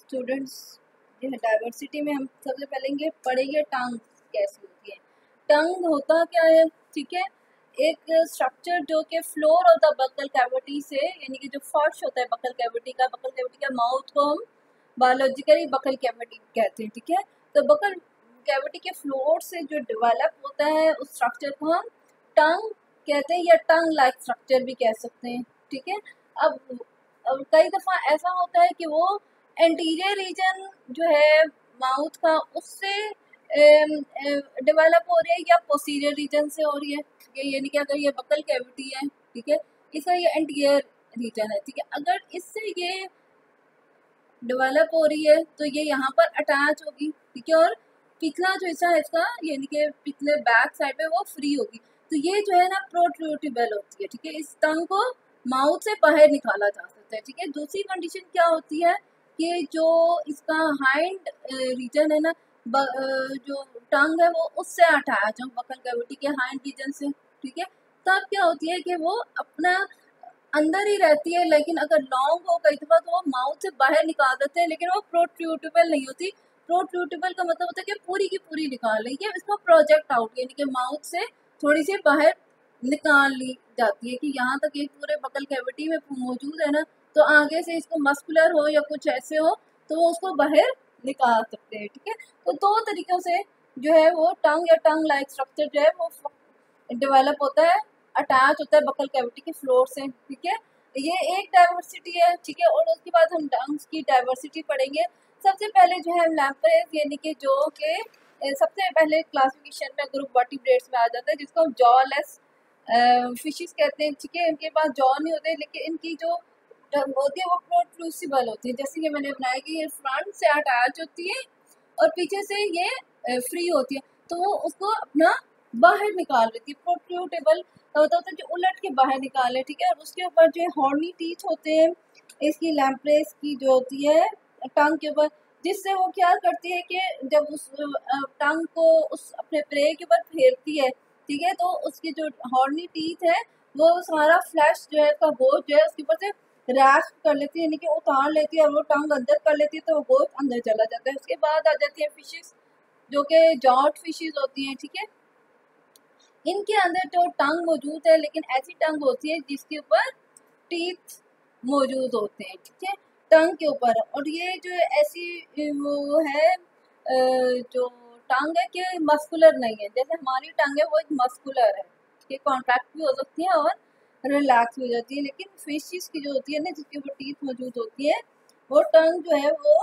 Students जो है diversity में हम सबसे पहले पढ़ेंगे टंग कैसी होती है। टंग होता क्या है, ठीक है, एक स्ट्रक्चर जो कि floor of the buccal cavity से, यानी कि जो फर्श होता है बकल कैविटी का माउथ को हम बायोलॉजिकली बकल कैविटी कहते हैं, ठीक है। तो बकल कैविटी के फ्लोर से जो डेवलप होता है उस स्ट्रक्चर को हम टंग कहते हैं, या टंग लाइक स्ट्रक्चर भी कह सकते हैं, ठीक है। अब कई दफ़ा ऐसा होता है कि वो एंटीरियर रीजन जो है माउथ का उससे डेवलप हो रही है या पोस्टीरियर रीजन से हो रही है, ठीक है। यानी कि अगर ये बकल कैविटी है, ठीक है, इसका ये एंटीरियर रीजन है, ठीक है, अगर इससे ये डेवलप हो रही है तो ये यहाँ पर अटैच होगी, ठीक है, और पिछला जो हिस्सा है इसका यानी कि पिछले बैक साइड पे वो फ्री होगी, तो ये जो है ना प्रोट्रूटिबल होती है, ठीक है। इस टंग को माउथ से बाहर निकाला जा सकता है, ठीक है। दूसरी कंडीशन क्या होती है कि जो इसका हाइंड रीजन है ना, जो टंग है वो उससे अटैच हो बकल कैविटी के हाइंड रीजन से, ठीक है। तब क्या होती है कि वो अपना अंदर ही रहती है, लेकिन अगर लॉन्ग हो कई दफा तो वो माउथ से बाहर निकाल देते हैं, लेकिन वो प्रोट्रूटेबल नहीं होती। प्रोट्रूटेबल का मतलब होता है कि पूरी की पूरी निकाल रही है, इसको प्रोजेक्ट आउट यानी कि माउथ से थोड़ी सी बाहर निकाल ली जाती है कि यहाँ तक ये पूरे बकल कैविटी में मौजूद है ना, तो आगे से इसको मस्कुलर हो या कुछ ऐसे हो तो वो उसको बाहर निकाल सकते हैं, ठीक है। तो दो तरीक़ों से जो है वो टंग या टंग लाइक स्ट्रक्चर जो है वो डेवलप होता है, अटैच होता है बकल कैविटी के फ्लोर से, ठीक है। ये एक डाइवर्सिटी है, ठीक है। और उसके बाद हम टंग्स की डाइवर्सिटी पढ़ेंगे। सबसे पहले जो है लैम्प्रेस, यानी कि जो कि सबसे पहले क्लासिफिकेशन में ग्रुप वर्टिब्रेट्स में आ जाता है, जिसको हम जॉलेस फिशेस कहते हैं, ठीक है। इनके पास जॉ नहीं होते, लेकिन इनकी जो टंग होती है वो प्रोट्रूसिबल होती है, जैसे कि मैंने बनाया कि ये फ्रंट से अटैच होती है और पीछे से ये फ्री होती है, तो वो उसको अपना बाहर निकाल लेती है। प्रोट्रूटेबल होता है जो उलट के बाहर निकाले, ठीक है। और उसके ऊपर जो हॉर्नी टीथ होते हैं इसकी लैम्प्रेस की जो होती है टंग के ऊपर, जिससे वो क्या करती है कि जब उस टंग को उस अपने प्रे के ऊपर फेरती है, ठीक है, तो उसकी जो हॉर्नी टीथ है वो सारा फ्लैश जो है उसका बोझ जो है उसके ऊपर से रैश कर लेती है, यानी कि उतार लेती है और वो टंग अंदर कर लेती है, तो वो बोझ अंदर चला जाता है। उसके बाद आ जाती है फिशेस जो कि जॉट फिशेस होती हैं, ठीक है। इनके अंदर जो टंग मौजूद है, लेकिन ऐसी टंग होती है जिसके ऊपर टीथ मौजूद होते हैं, ठीक है, टंग के ऊपर। और ये जो ऐसी वो है जो टंग है कि मस्कुलर नहीं है, जैसे हमारी टंग है वो एक मस्कुलर है, ठीक है, कॉन्ट्रैक्ट भी हो सकती है और रिलैक्स हो जाती है। लेकिन फिशेस की जो होती है ना जिसके ऊपर टीथ मौजूद होती है, वो टंग जो है वो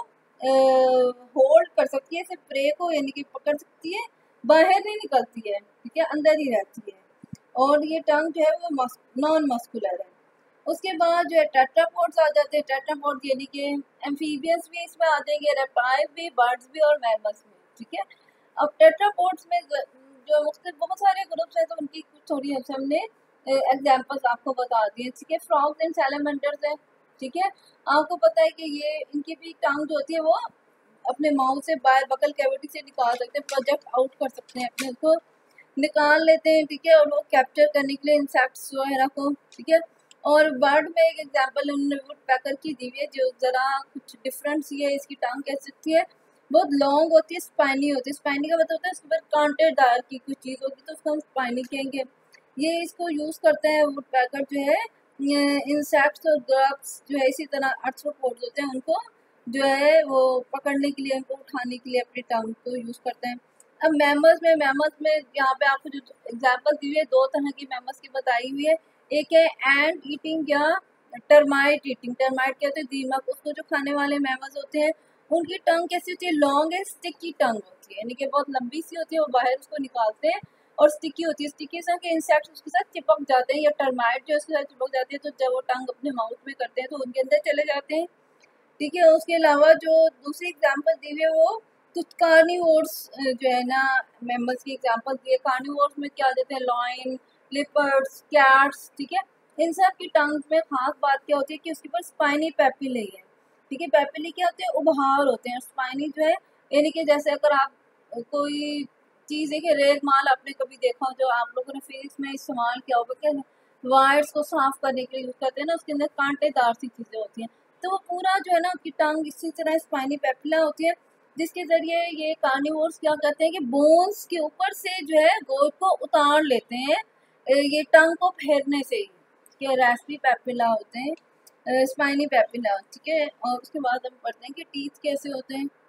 होल्ड कर सकती है इसे प्रे को, यानी कि पकड़ सकती है, बाहर नहीं निकलती है, ठीक है, अंदर ही रहती है। और ये टंग जो है वो नॉन मस्कुलर है। उसके बाद जो है टेट्रापोड्स आ जाते हैं। टेट्रापोड यानी कि एम्फीबियंस भी इसमें आ जाएंगे, रेप्टाइल भी, बर्ड्स भी और मैमल्स भी, ठीक है। अब टेट्रापोड्स में जो मुख्तलिफ बहुत सारे ग्रुप्स हैं, तो उनकी कुछ थोड़ी हमने एग्जाम्पल्स आपको बता दिए, ठीक है। फ्रॉग्स एंड सैलमेंडर्स है, ठीक है। आपको पता है कि ये इनकी भी टंग जो होती है वो अपने माउथ से बाहर बकल कैविटी से निकाल सकते हैं, प्रोजेक्ट आउट कर सकते हैं, अपने उसको निकाल लेते हैं, ठीक है। और वो कैप्चर करने के लिए इंसेक्ट्स वगैरह को, ठीक है। और बर्ड में एक एग्जांपल उन्होंने वुड पैकर की दी हुई है, जो ज़रा कुछ डिफरेंट सी है। इसकी टांग कैसी होती है, बहुत लॉन्ग होती है, स्पाइनी होती है। स्पाइनी का मतलब होता है इसके ऊपर कांटेदार की कुछ चीज़ होगी तो उसको हम स्पाइनी कहेंगे। ये इसको यूज़ करते हैं वुड पैकर जो है इंसेक्ट्स और ग्रब्स जो है इसी तरह आर्थ्रोपोड्स होते हैं, उनको जो है वो पकड़ने के लिए, उनको उठाने के लिए अपनी टंग को यूज़ करते हैं। अब मैमल्स में यहाँ पे आपको जो एग्जांपल दी हुई है, दो तरह की मैमल्स की बताई हुई है। एक है एंट ईटिंग या टर्माइट ईटिंग। टर्माइट क्या होते हैं, दीमक, उसको जो खाने वाले मैमल्स होते हैं उनकी टंग कैसी होती है, लॉन्ग है, स्टिकी टंग होती है, यानी कि बहुत लंबी सी होती है, वो बाहर उसको निकालते हैं और स्टिकी होती है। स्टिकी से के इंसेक्ट्स उसके साथ चिपक जाते हैं, या टर्माइट जो उसके साथ चिपक जाती है, तो जब वो टंग अपने माउथ में करते हैं तो उनके अंदर चले जाते हैं, ठीक है। उसके अलावा जो दूसरी एग्जांपल दी हुई है वो कुछ कार्निवोर्स जो है ना मेंबर्स की एग्जांपल दी है। कार्निवोर्स में क्या देते हैं, लॉयन, लिपर्ड्स, कैट्स, ठीक है। इन सब की टंग्स में खास बात क्या होती है कि उसके ऊपर स्पाइनी पेपिले है, ठीक है। पेपिले क्या होते हैं, उभार होते हैं। स्पाइनी जो है यानी कि जैसे अगर आप कोई चीज़ है कि रेग माल आपने कभी देखा हो, जो आप लोगों ने फिजिक्स में इस्तेमाल किया होगा, क्या वायर्स को साफ करने के लिए यूज करते हैं ना, उसके अंदर कांटेदार सी चीज़ें होती हैं, तो वो पूरा जो है ना उसकी टंग इसी तरह स्पाइनी पेपिला होती है, जिसके जरिए ये कार्निवोर्स क्या करते हैं कि बोन्स के ऊपर से जो है गोद को उतार लेते हैं ये टंग को फेरने से ही। ये रास्पी पेपिला होते हैं, स्पाइनी पेपिला, ठीक है। और उसके बाद हम पढ़ते हैं कि टीथ कैसे होते हैं।